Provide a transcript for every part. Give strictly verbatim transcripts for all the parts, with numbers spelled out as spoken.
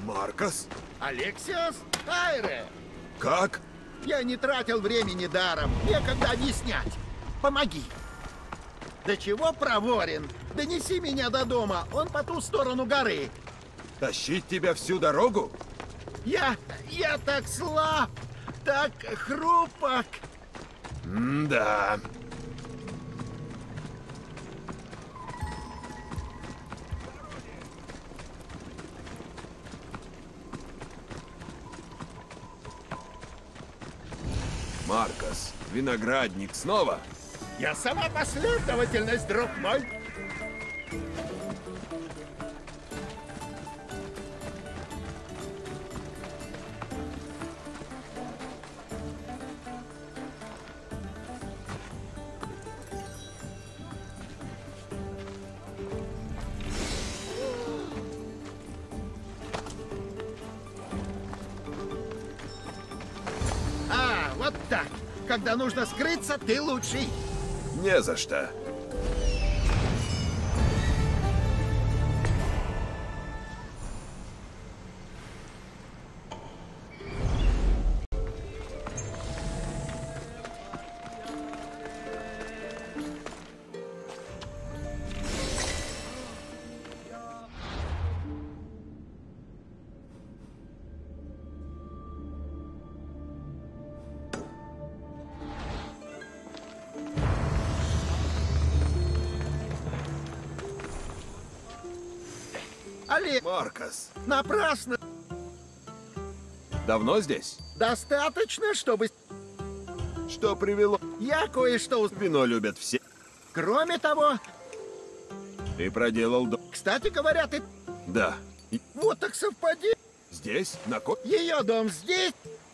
Маркос? Алексиос Айре! Как? Я не тратил времени даром. Некогда объяснять. Помоги. Да чего проворен? Донеси меня до дома. Он по ту сторону горы. Тащить тебя всю дорогу? Я... я так слаб, так хрупок. М-да. Маркос, виноградник снова? Я сама последовательность, друг мой. А, вот так. Когда нужно скрыться, ты лучший. Не за что. Олег, Маркос, напрасно. давно здесь? Достаточно, чтобы... Что привело? Я кое-что уз... Вино любят все. Кроме того, Ты проделал до... кстати говоря, ты... Да. И Вот так совпадение. здесь, на ко... Ее дом здесь.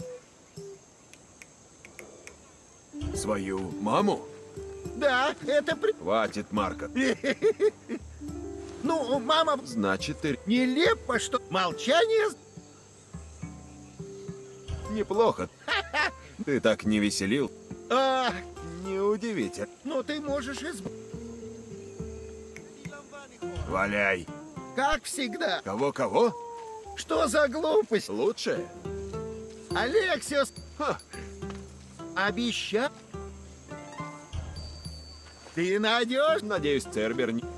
Свою маму? Да, это при... Хватит, Марко. Ну, мама... Значит, ты Нелепо, что... Молчание... неплохо. Ты так не веселил. А, Неудивительно. ну ты можешь из... Валяй. Как всегда. Кого-кого? Что за глупость? Лучше? Алексиос, Ха. обещай. Ты найдешь? Надеюсь, Цербер не...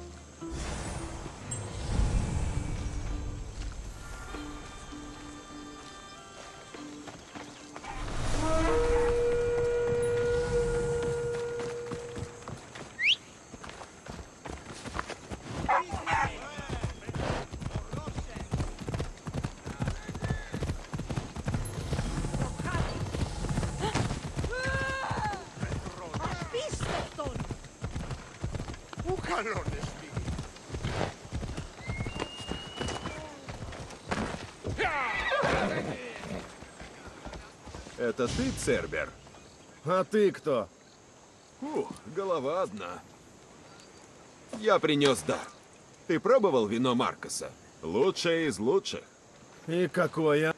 Это ты, Цербер? А ты кто? Ух, голова одна. Я принес дар. Ты пробовал вино Маркоса? Лучшее из лучших. И какое?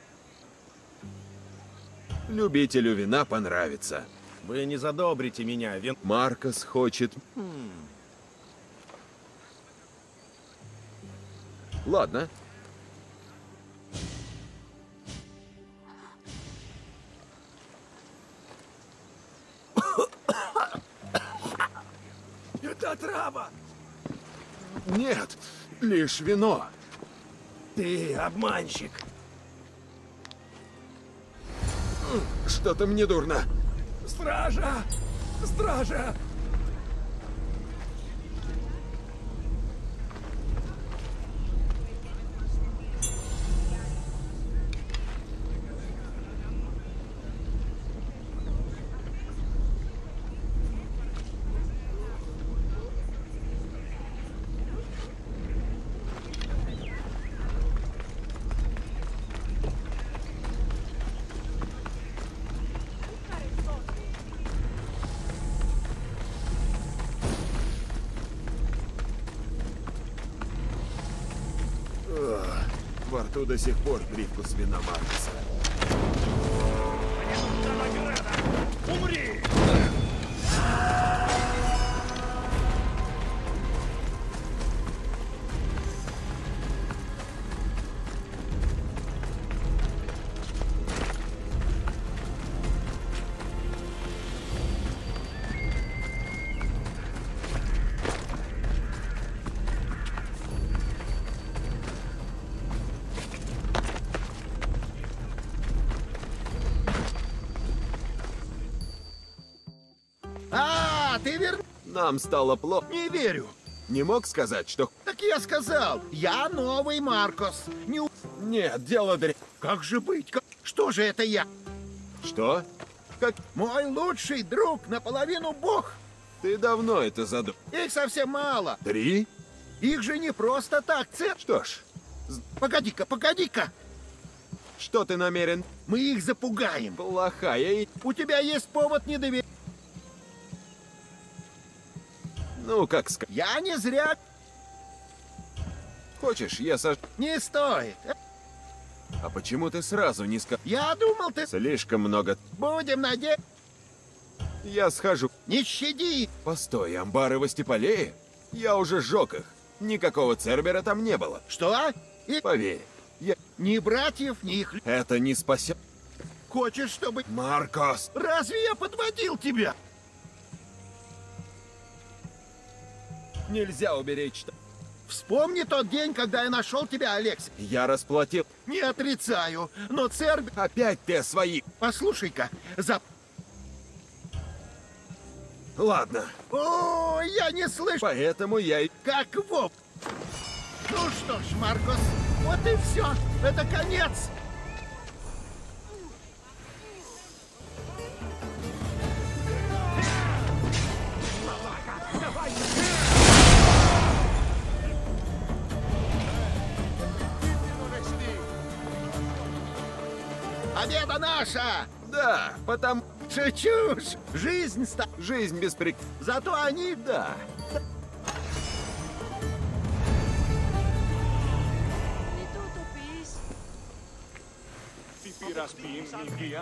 Любителю вина понравится. Вы не задобрите меня, вин... Маркос хочет... Ладно. Это отрава! Нет, лишь вино. Ты обманщик. Что-то мне дурно. Стража! Стража! Во рту до сих пор привкус вина Маркоса. Умри! а ты вер... Нам стало плохо. Не верю. Не мог сказать, что... Так я сказал, я новый Маркос. Не... у- Нет, дело дрянь. Как же быть? Как- Что же это я? Что? Как... Мой лучший друг, наполовину бог. Ты давно это задумал? Их совсем мало. Три? Их же не просто так, цеп. Что ж, Погоди-ка, погоди-ка. что ты намерен? Мы их запугаем. Плохая и... У тебя есть повод не доверять. Ну, как сказать. Я не зря... Хочешь, я сож... Не стоит. А почему ты сразу не сказал? Я думал, ты... Слишком много. Будем надеяться. Я схожу. Не щади. Постой, амбары в Остеполее? Я уже сжег их. Никакого Цербера там не было. Что? И Поверь, я... ни братьев, ни их... Это не спасет. Хочешь, чтобы... Маркос! Разве я подводил тебя? Нельзя уберечь что... Вспомни тот день, когда я нашел тебя, Алекс. Я расплатил. Не отрицаю, но Цербер... Опять ты о своих. Послушай-ка, за... Ладно, О, я не слышу, поэтому я и... как воп. Ну что ж, Маркос, вот и все. Это конец. Победа наша! Да, потому... Шучу ж! Жизнь ста... Жизнь без прик... Зато они... Да. Ni tutto pis. Pipiras bim mia.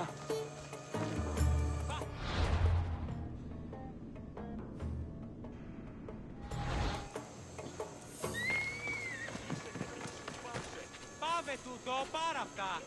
Πάμε τούτο, πάρα αυτά.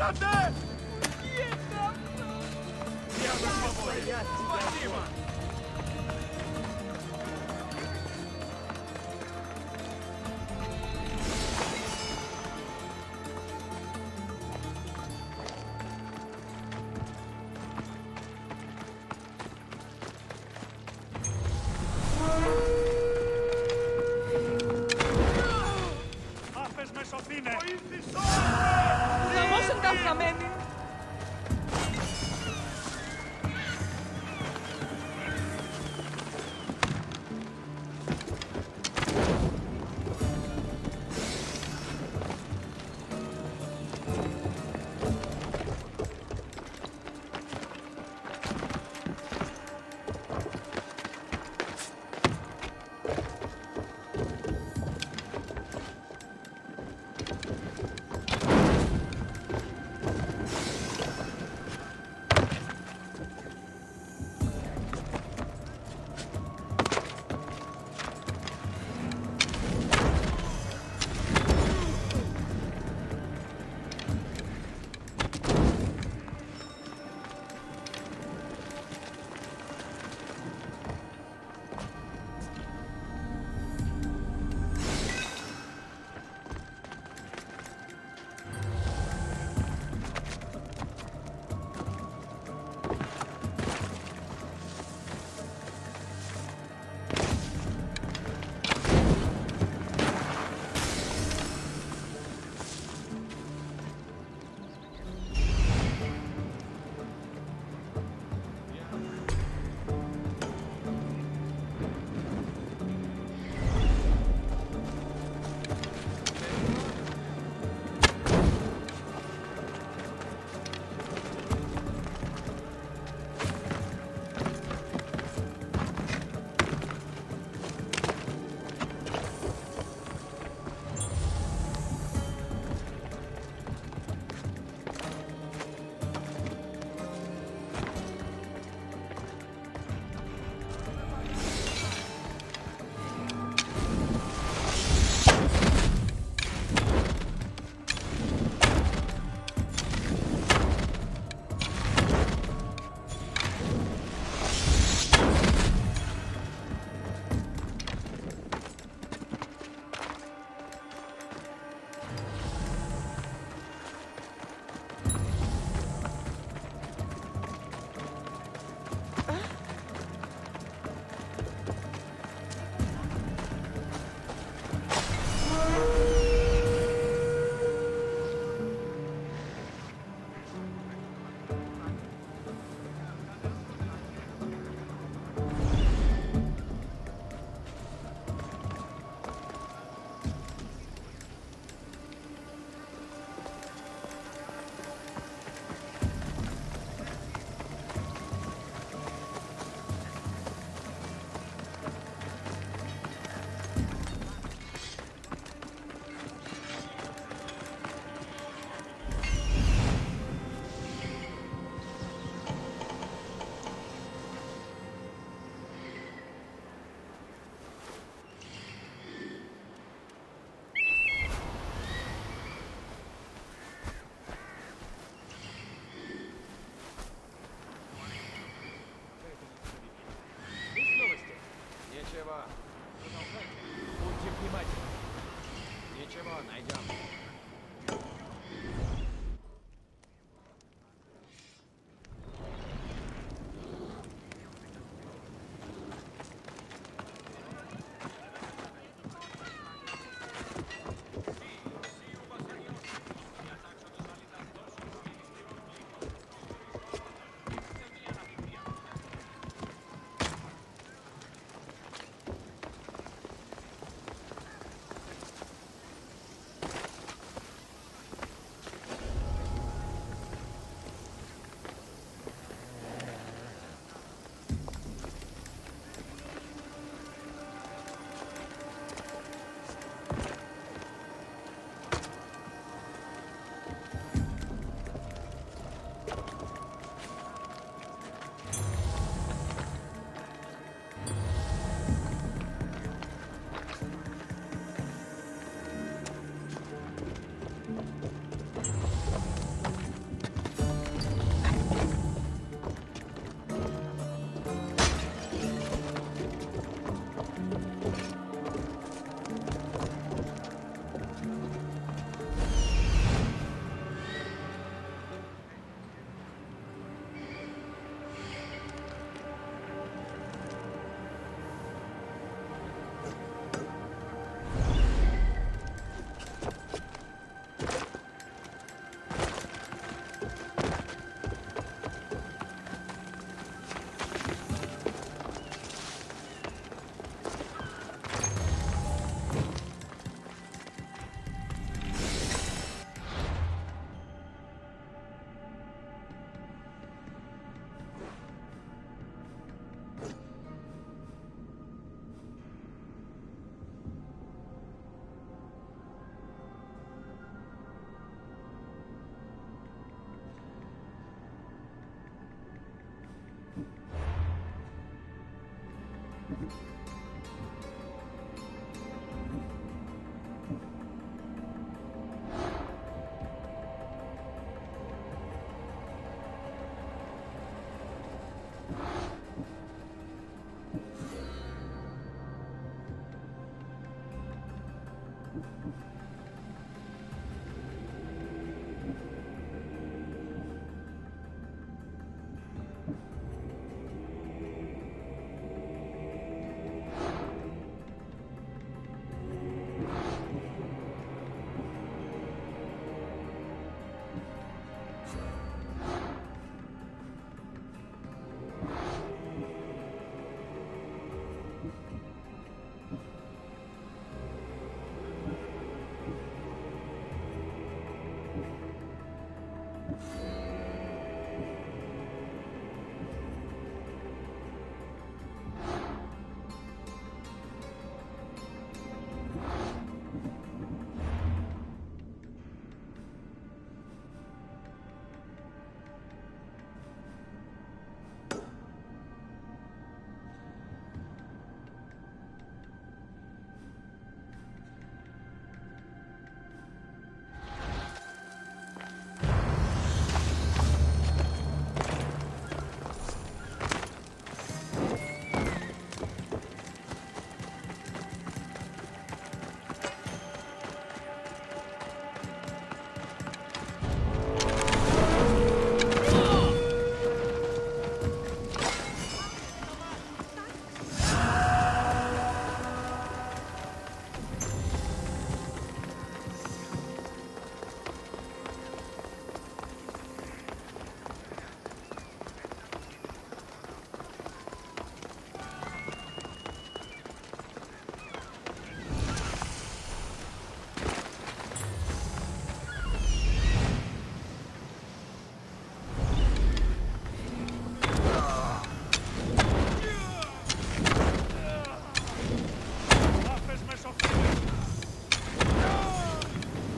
Стойте! Я на свободе! Спасибо! Άφες με σωθήνε! Χαμός ήταν χαμένη.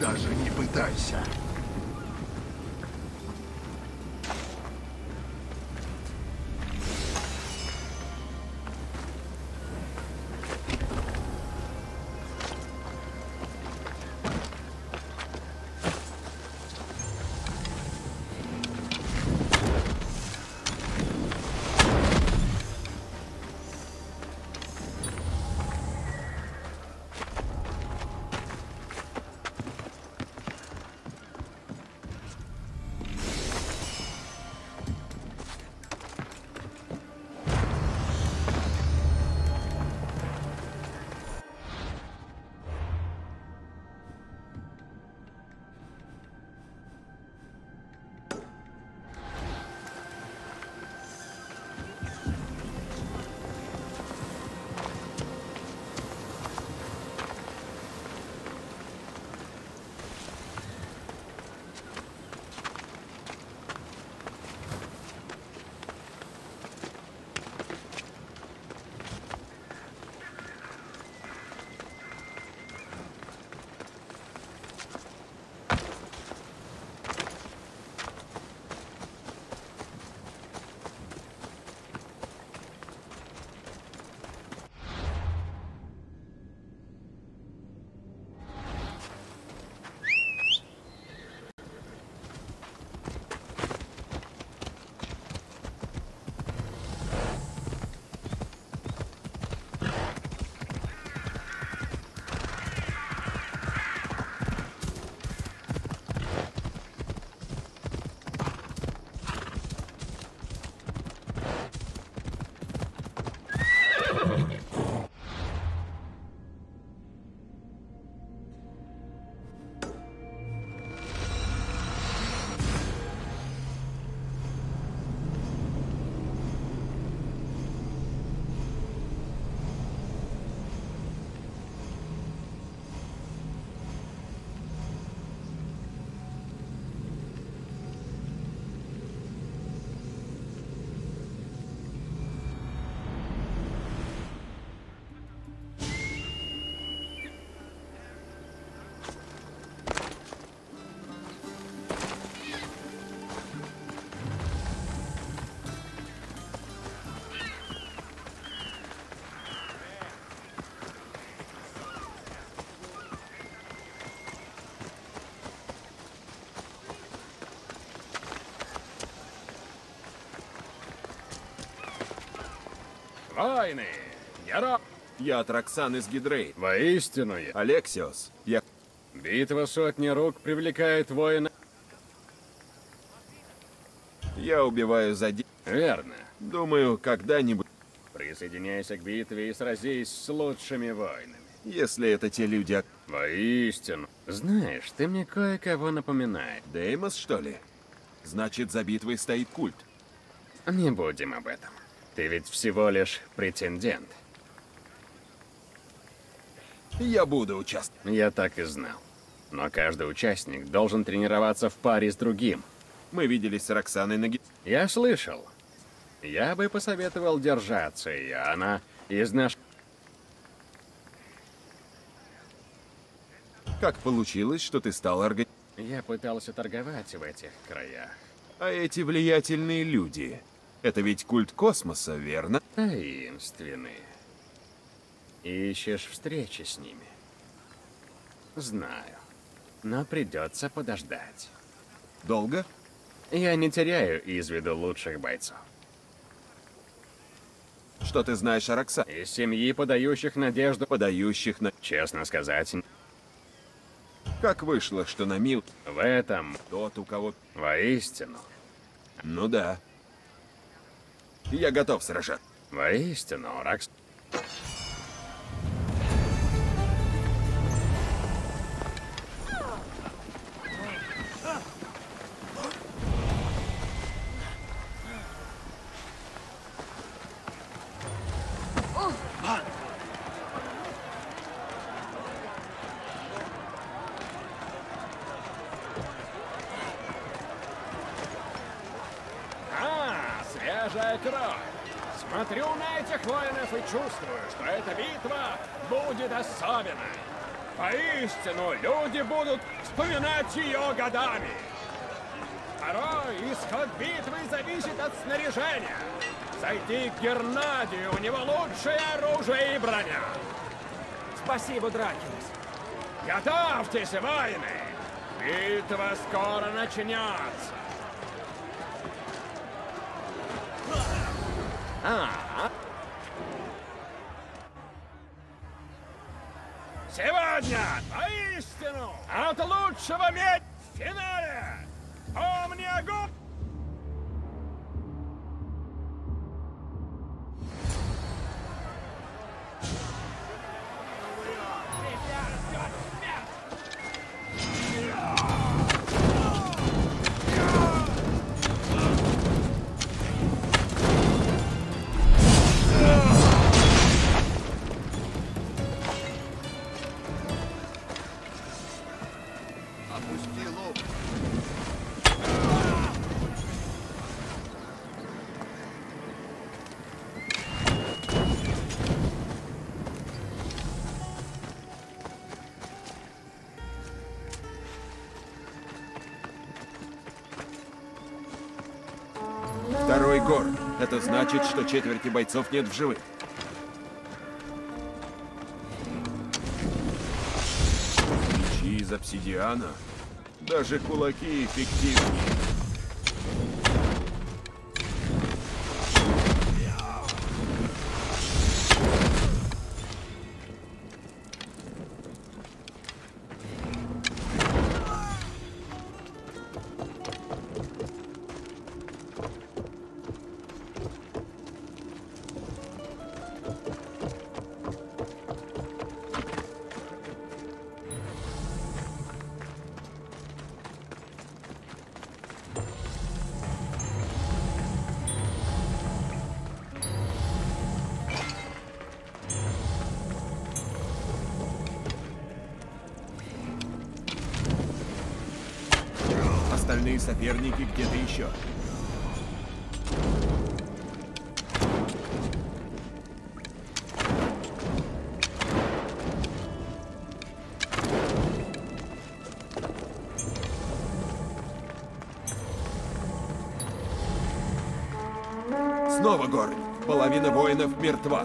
Даже не пытайся. Войны! Я раб. Я Траксан из Гидрейт. Воистину я. Алексиос, я... Битва сотни рук привлекает воина. Я убиваю за... де- Верно. Думаю, когда-нибудь, Присоединяйся к битве и сразись с лучшими воинами. если это те люди... о- Воистину. Знаешь, ты мне кое-кого напоминаешь. Деймос, что ли? Значит, за битвой стоит культ. Не будем об этом. Ты ведь всего лишь претендент. Я буду участвовать. Я так и знал. Но каждый участник должен тренироваться в паре с другим. Мы виделись с Роксаной на... ги- Я слышал. Я бы посоветовал держаться ее. Она из нашей... Как получилось, что ты стал орга... Я пытался торговать в этих краях. А эти влиятельные люди... Это ведь культ космоса, верно? Таинственные. Ищешь встречи с ними? Знаю. Но придется подождать. Долго? Я не теряю из виду лучших бойцов. Что ты знаешь о Роксане? Из семьи, подающих надежду... Подающих на... Честно сказать, Как вышло, что на Мил... в этом Тот, у кого... воистину, Ну да. Я готов сражаться. воистину, Ракс... А, свежая кровь! Смотрю на этих воинов и чувствую, что эта битва будет особенной. Поистину, люди будут вспоминать ее годами. Порой исход битвы зависит от снаряжения. Зайди к Гернадию, у него лучшее оружие и броня. Спасибо, Дракулус. Готовьтесь, воины! Битва скоро начнется. А? Сегодня, поистину, от лучшего медь в финале! Помни о губ! Опусти лук. Второй горн. Это значит, что четверти бойцов нет в живых. Мечи из обсидиана? Даже кулаки эффективнее. Остальные соперники где-то еще. Снова горы. Половина воинов мертва.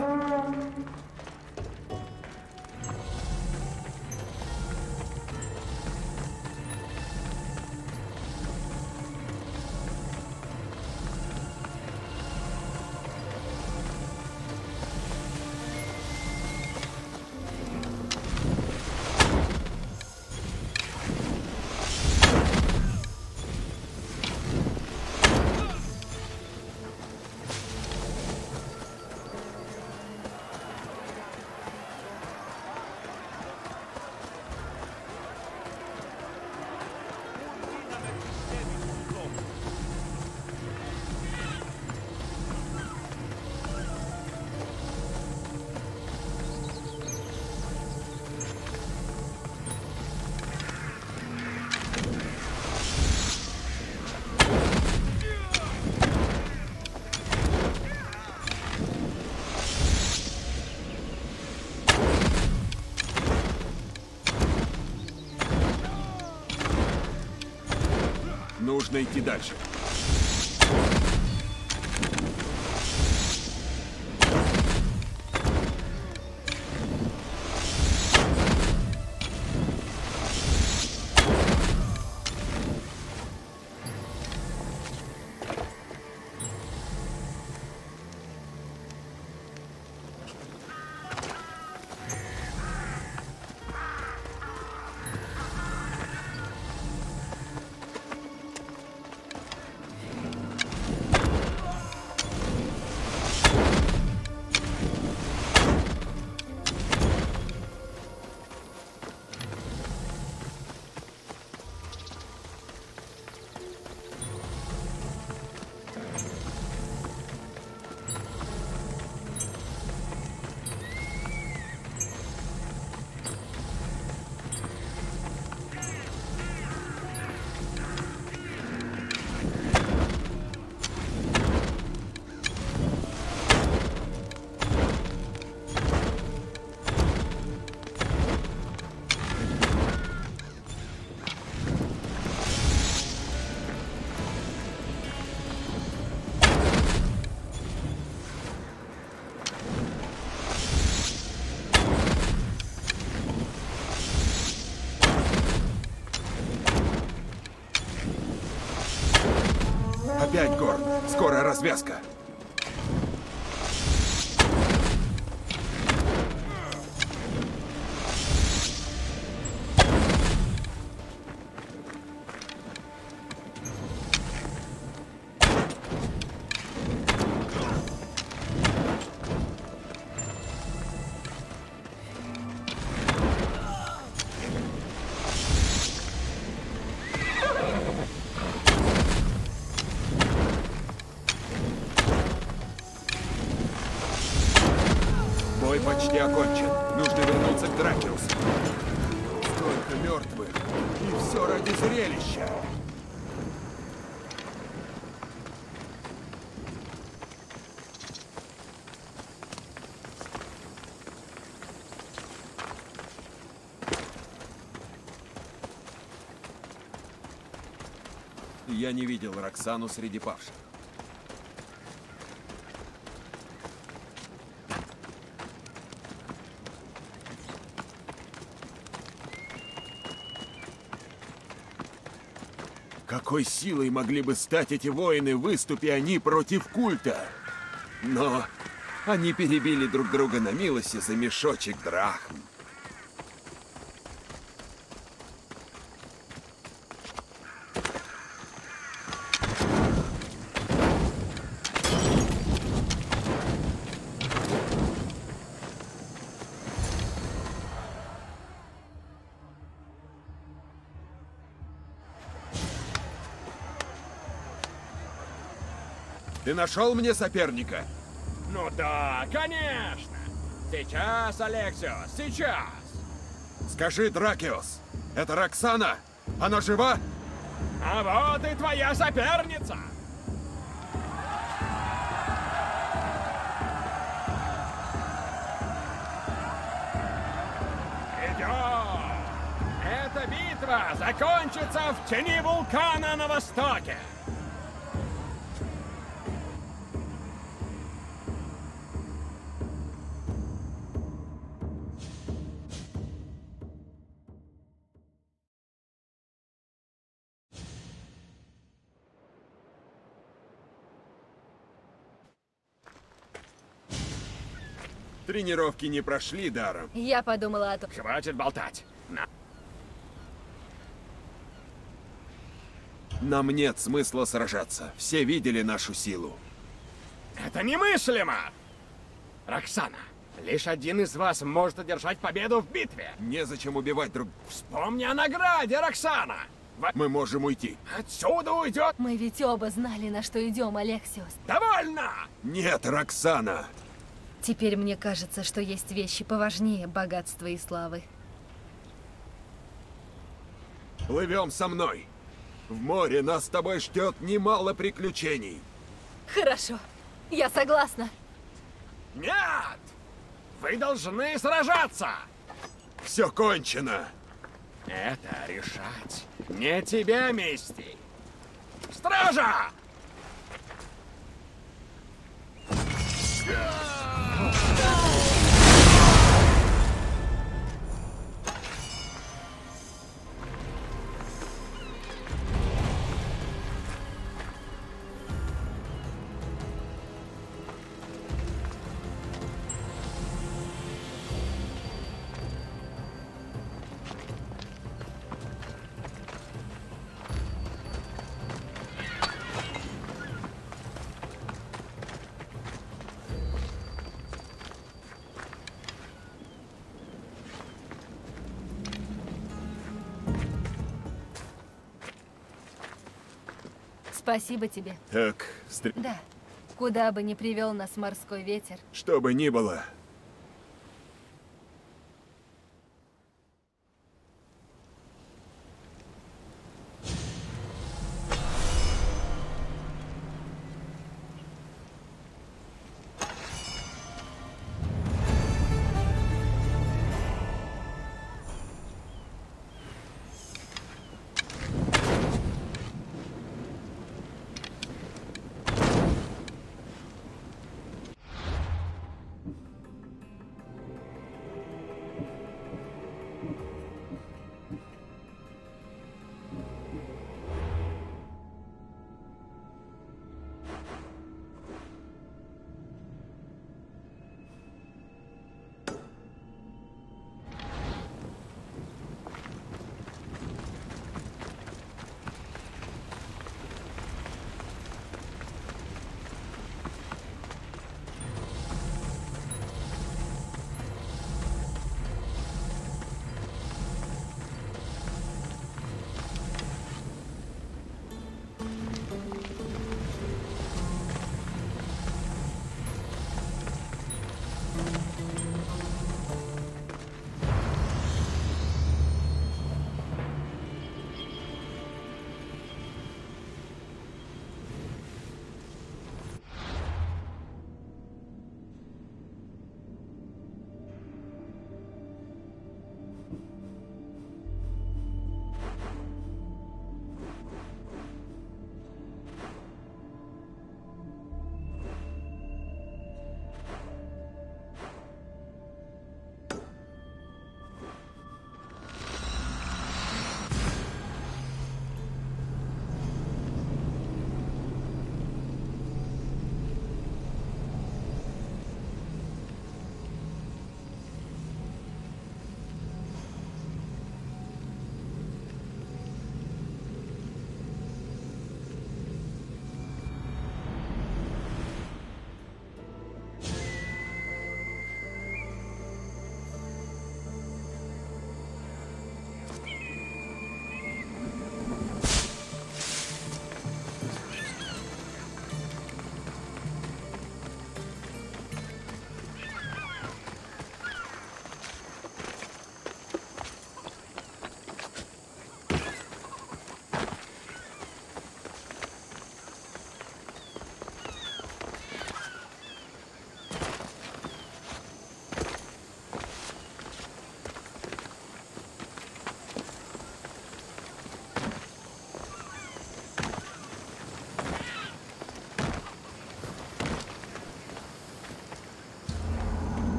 Нужно идти дальше. Опять Горн. Скоро развязка. Бой почти окончен. Нужно вернуться к Дракиусу. Столько мертвых. И все ради зрелища. Я не видел Роксану среди павших. Какой силой могли бы стать эти воины, выступи они против культа? Но они перебили друг друга на милости за мешочек драхм. Ты нашел мне соперника? Ну да, конечно. Сейчас, Алексиос, сейчас. Скажи, Дракиос, это Роксана? Она жива? А вот и твоя соперница. Идем. Эта битва закончится в тени вулкана на востоке. Тренировки не прошли даром. Я подумала о том... Хватит болтать. На. Нам нет смысла сражаться. Все видели нашу силу. Это немыслимо! Роксана, лишь один из вас может одержать победу в битве. Незачем убивать друг... Вспомни о награде, Роксана! Во- Мы можем уйти. Отсюда уйдет... Мы ведь оба знали, на что идем, Алексиос. Довольно! Нет, Роксана! Теперь мне кажется, что есть вещи поважнее богатства и славы. Плывем со мной. В море нас с тобой ждет немало приключений. Хорошо, я согласна. Нет! Вы должны сражаться! Все кончено. Это решать не тебе, Мисти. Стража! Спасибо тебе. Так, стр... Да, куда бы ни привел нас морской ветер. что бы ни было,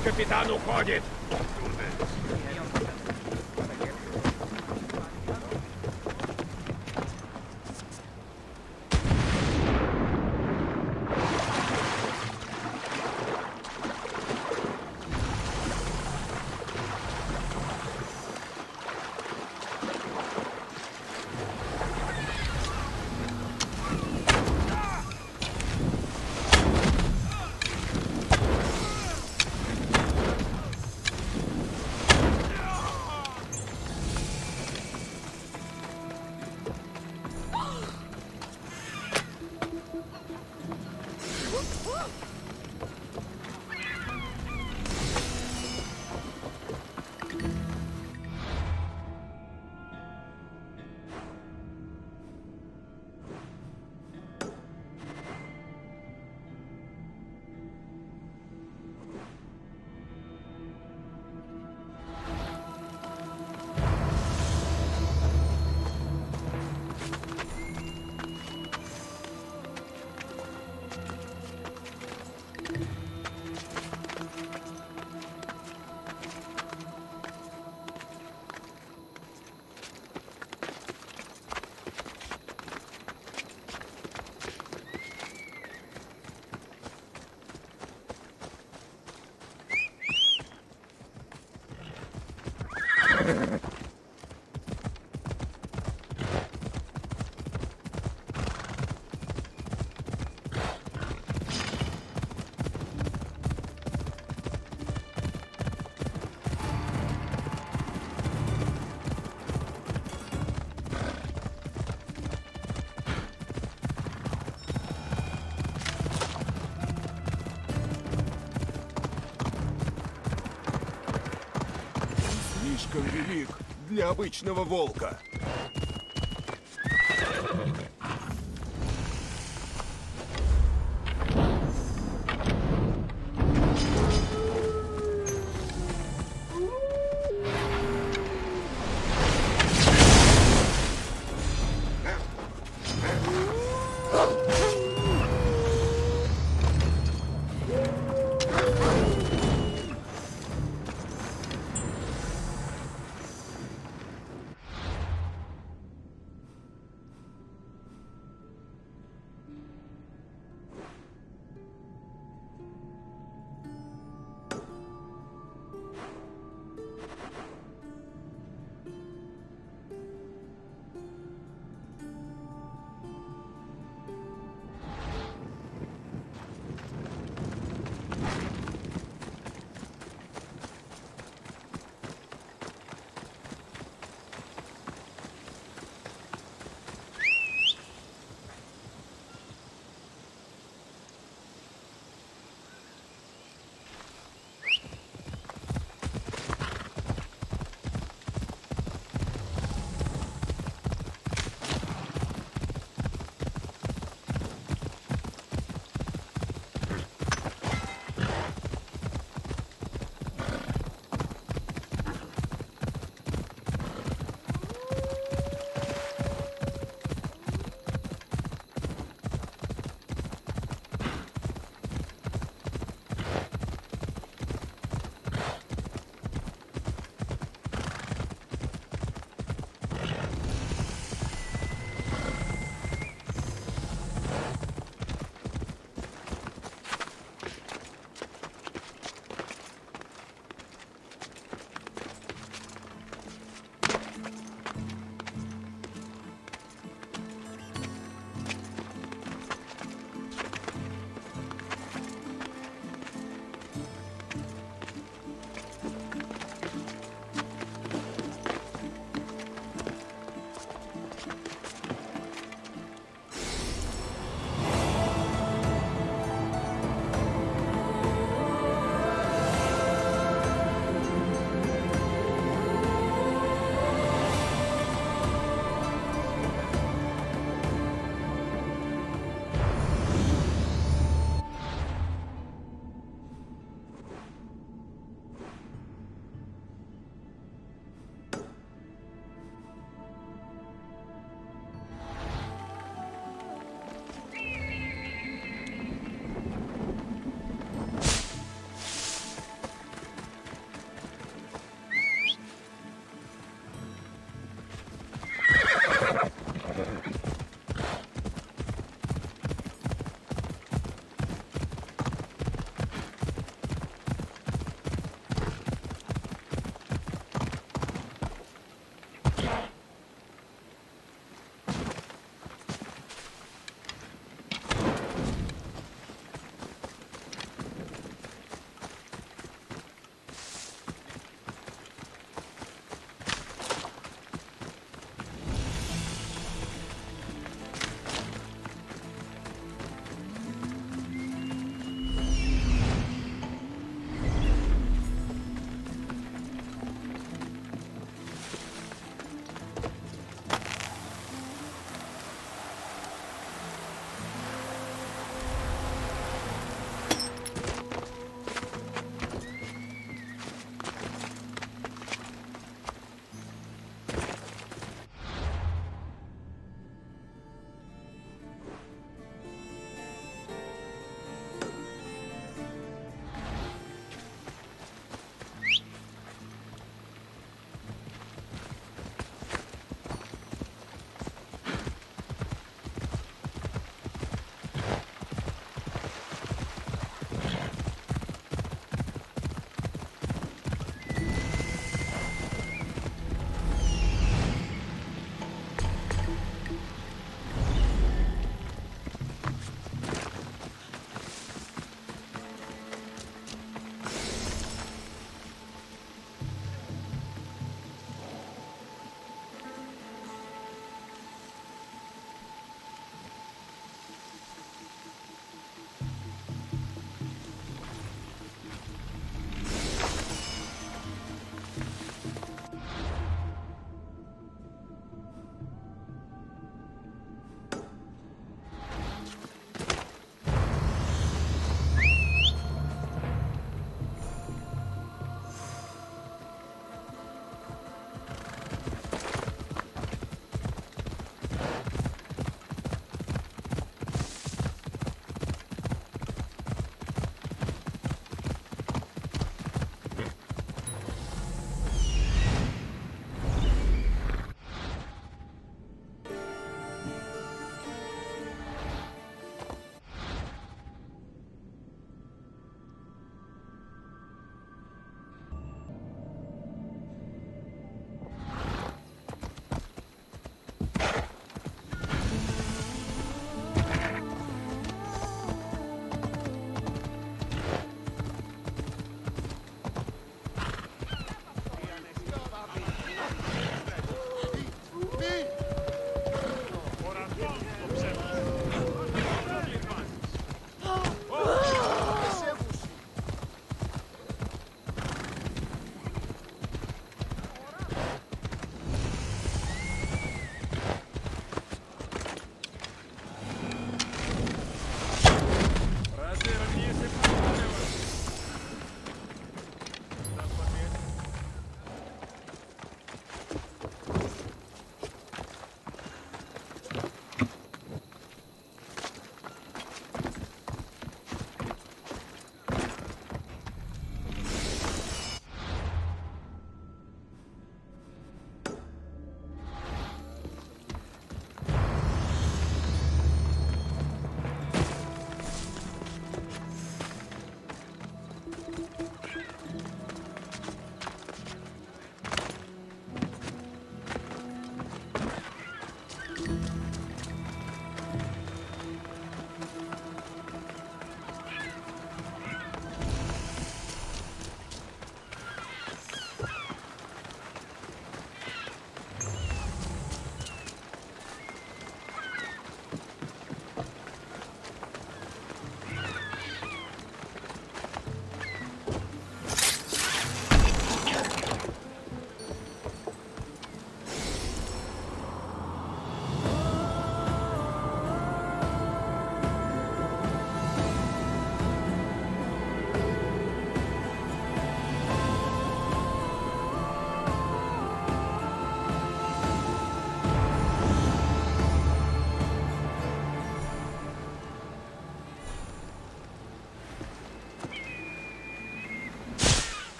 капитан уходит. Слишком велик для обычного волка.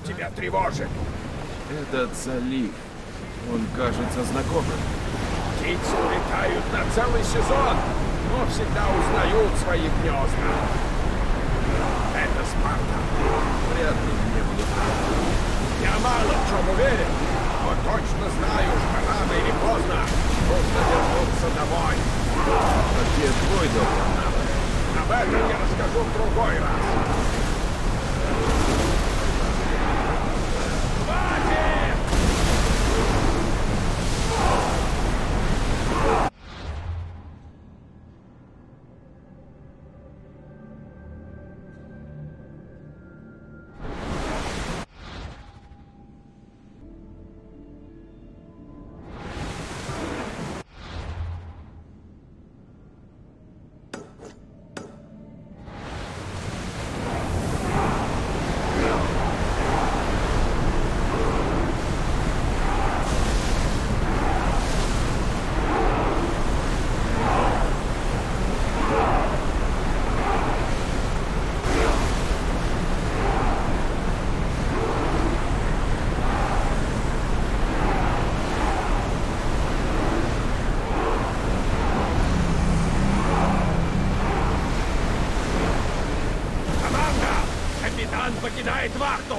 тебя тревожит? Этот залив, он кажется знакомым. Птицы улетают на целый сезон, но всегда узнают свои гнезда. Это Спарта. Вряд ли мне будут правы. Я мало в чем уверен, но точно знаю, что рано или поздно нужно вернуться домой. А где твой дом, Варнава? Об этом я расскажу в другой раз. Хватит! Капитан покидает вахту!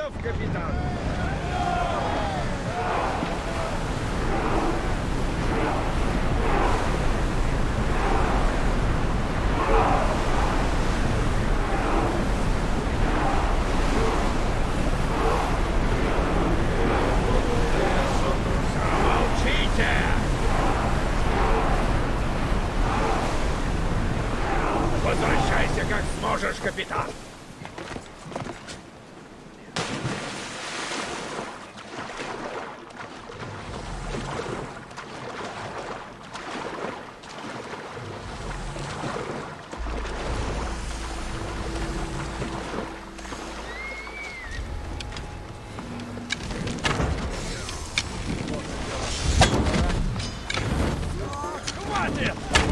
готов, капитан. Возвращайся как сможешь, капитан. Хватит!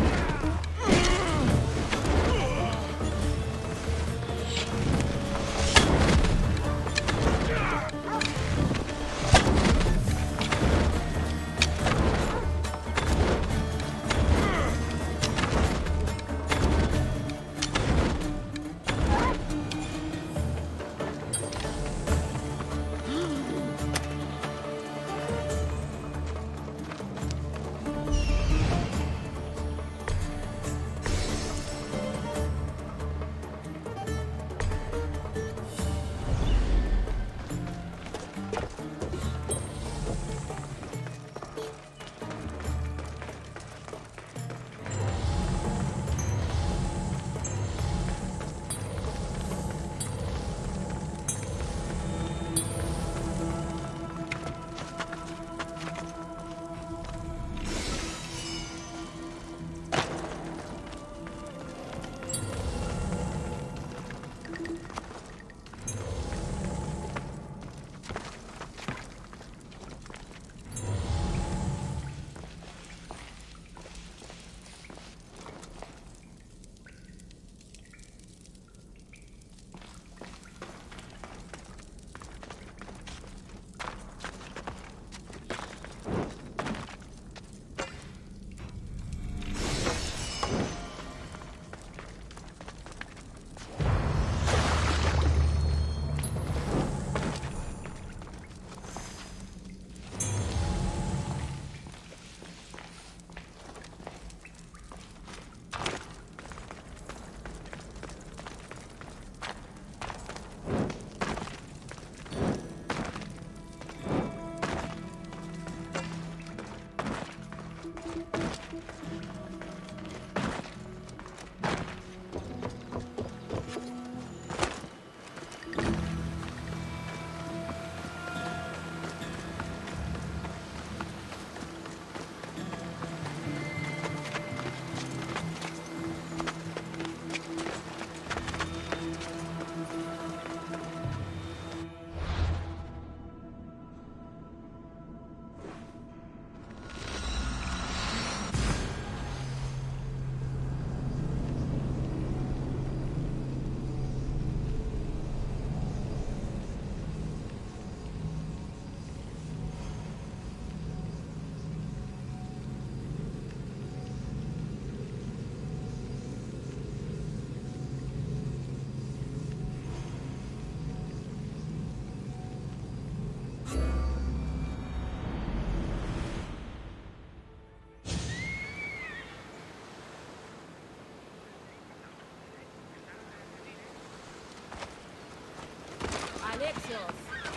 Алексиос!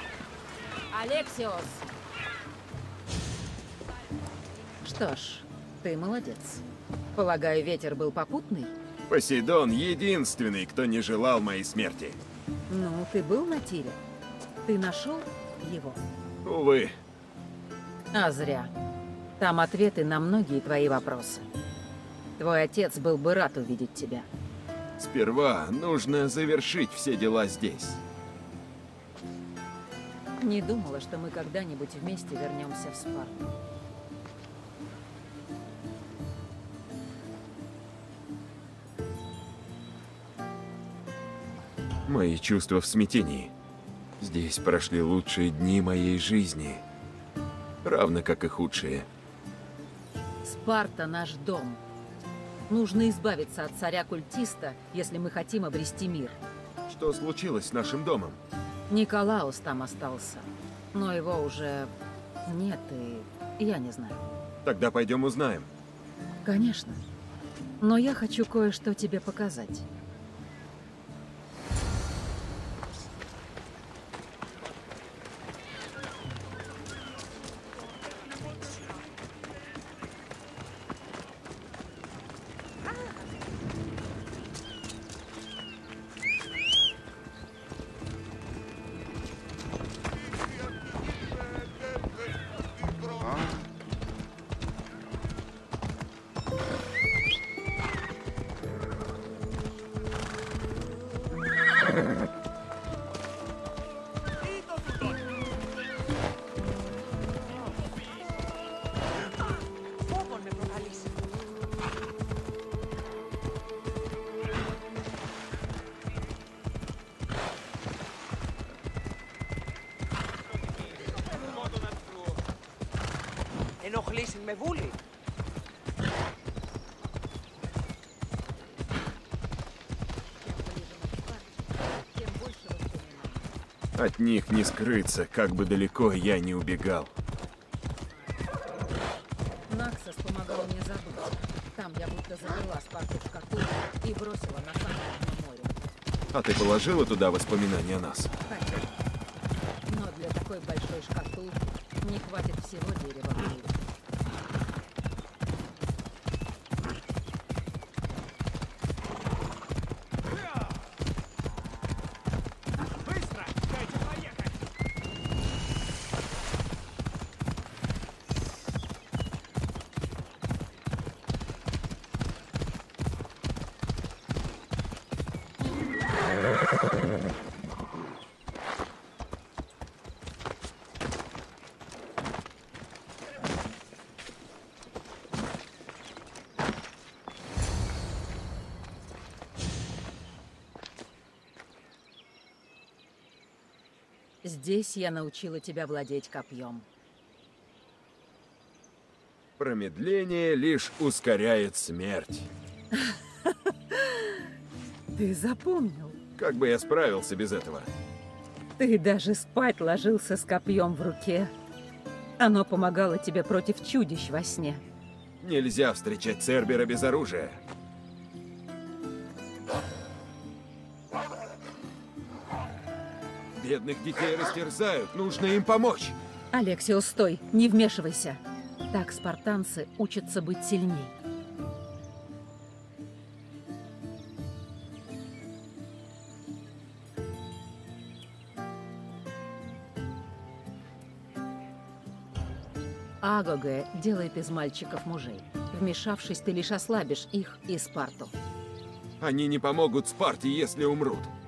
Алексиос! Что ж, ты молодец. Полагаю, ветер был попутный? Посейдон единственный, кто не желал моей смерти. Ну, ты был на тире? Ты нашел его? Увы. А зря. Там ответы на многие твои вопросы. Твой отец был бы рад увидеть тебя. Сперва нужно завершить все дела здесь. Не думала, что мы когда-нибудь вместе вернемся в Спарту. Мои чувства в смятении. Здесь прошли лучшие дни моей жизни, равно как и худшие. Спарта — наш дом. Нужно избавиться от царя-культиста, если мы хотим обрести мир. Что случилось с нашим домом? Николаус там остался, но его уже нет, и я не знаю. Тогда пойдем узнаем. Конечно. Но я хочу кое-что тебе показать. Ενοχλήσει με βούλη. От них не скрыться, как бы далеко я не убегал. Наксос помогал мне забыть. Там я будто заперла Спарту в шкатулку и бросила на самое дно моря. А ты положила туда воспоминания о нас? Хотела. Но для такой большой шкатулки не хватит всего дерева в мире. Быстро! Дайте поехать! Здесь я научила тебя владеть копьем. Промедление лишь ускоряет смерть. Ты запомнил? Как бы я справился без этого? Ты даже спать ложился с копьем в руке. Оно помогало тебе против чудищ во сне. Нельзя встречать Цербера без оружия. Бедных детей растерзают, нужно им помочь. Алексиос, стой, не вмешивайся. Так спартанцы учатся быть сильней. Агоге делает из мальчиков мужей. Вмешавшись, ты лишь ослабишь их и Спарту. Они не помогут Спарте, если умрут.